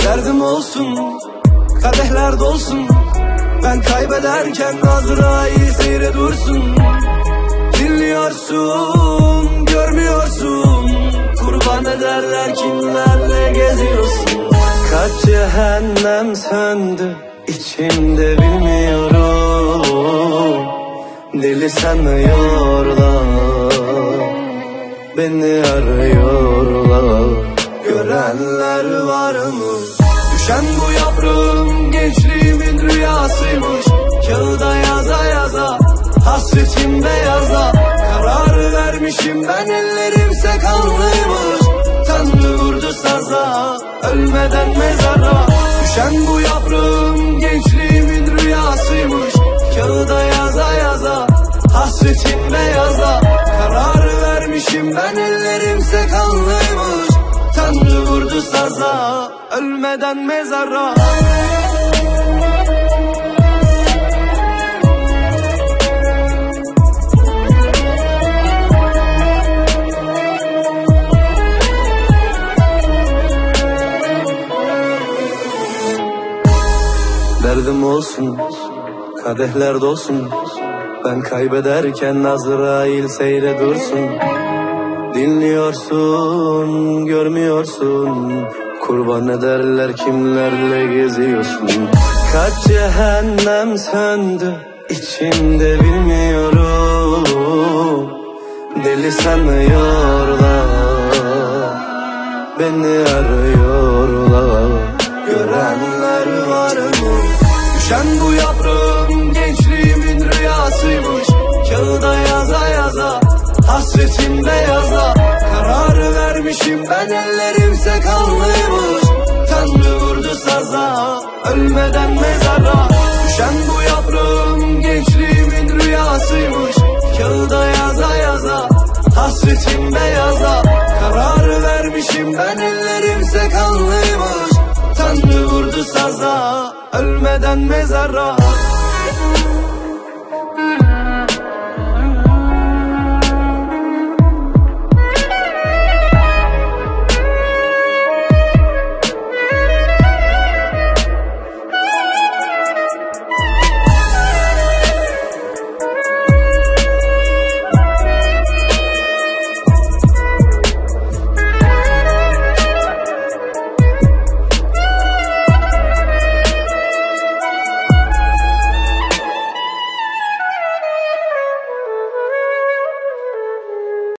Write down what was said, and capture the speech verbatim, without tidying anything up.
Derdim olsun, kadehler dolsun. Ben kaybederken Azrail seyre dursun. Dinliyorsun, görmüyorsun. Kurban ederler kimlerle geziyorsun. Kaç cehennem söndü içimde bilmiyorum. Deli sanıyorlar, beni arıyorlar. Görenler var mı? Düşen bu yaprağım gençliğimin rüyasıymış. Kağıda yaza yaza, hasretim beyaza. Karar vermişim ben, ellerimse kanlıymış. Tanrı vurdu saza, ölmeden mezara. Düşen bu yaprağım gençliğimin rüyasıymış. Kağıda yaza yaza, hasretim beyaza. Karar vermişim ben, ellerimse kanlıymış. Tanrı vurdu saza, ölmeden mezara. Derdim olsun, kadehler dolsun. Ben kaybederken Azrail seyre dursun. Dinliyorsun, görmüyorsun. Kurban ederler kimlerle geziyorsun. Kaç cehennem söndü içimde bilmiyorum. Deli sanıyorlar, beni arıyorlar. Görenler var mı? Düşen bu yaprağım gençliğimin rüyasıymış. Kağıda yaza yaza, hasretim beyaza. Karar vermişim ben, ellerimse kanlıymış. Tanrı vurdu saza, ölmeden mezara. Düşen bu yaprağım gençliğimin rüyasıymış. Kağıda yaza yaza, hasretim beyaza. Karar vermişim ben, ellerimse kanlıymış. Tanrı vurdu saza, ölmeden mezara.